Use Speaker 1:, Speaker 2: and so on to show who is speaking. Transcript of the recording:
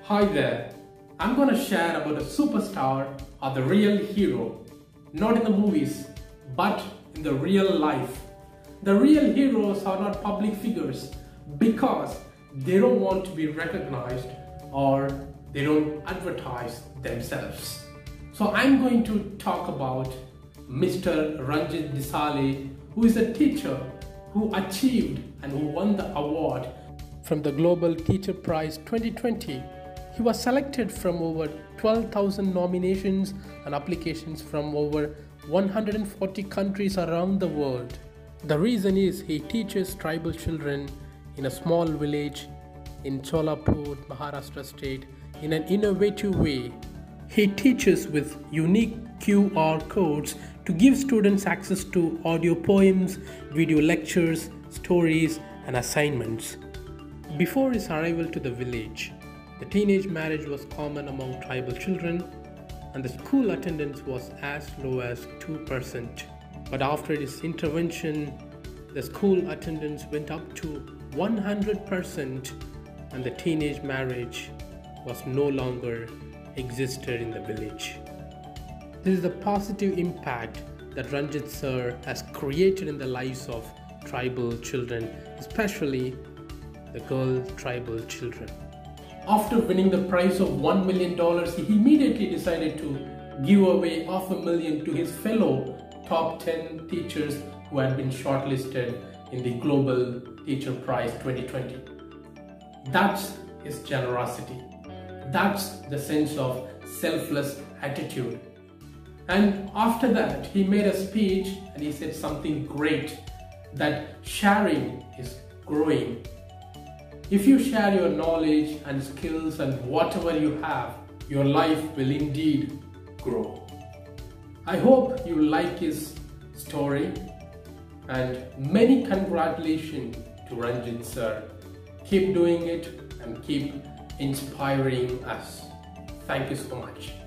Speaker 1: Hi there, I'm gonna share about a superstar or the real hero. Not in the movies, but in the real life. The real heroes are not public figures because they don't want to be recognized or they don't advertise themselves. So I'm going to talk about Mr. Ranjit Desale, who is a teacher who achieved and who won the award from the Global Teacher Prize 2020. He was selected from over 12,000 nominations and applications from over 140 countries around the world. The reason is he teaches tribal children in a small village in Cholapur, Maharashtra state in an innovative way. He teaches with unique QR codes to give students access to audio poems, video lectures, stories, and assignments. Before his arrival to the village, the teenage marriage was common among tribal children and the school attendance was as low as 2%. But after his intervention, the school attendance went up to 100% and the teenage marriage was no longer existed in the village. This is the positive impact that Ranjit sir has created in the lives of tribal children, especially the girl tribal children. After winning the prize of $1 million, he immediately decided to give away $500,000 to his fellow top 10 teachers who had been shortlisted in the Global Teacher Prize 2020. That's his generosity. That's the sense of selfless attitude. And after that, he made a speech and he said something great, that sharing is growing. If you share your knowledge and skills and whatever you have, your life will indeed grow. I hope you like his story and many congratulations to Ranjit sir. Keep doing it and keep inspiring us. Thank you so much.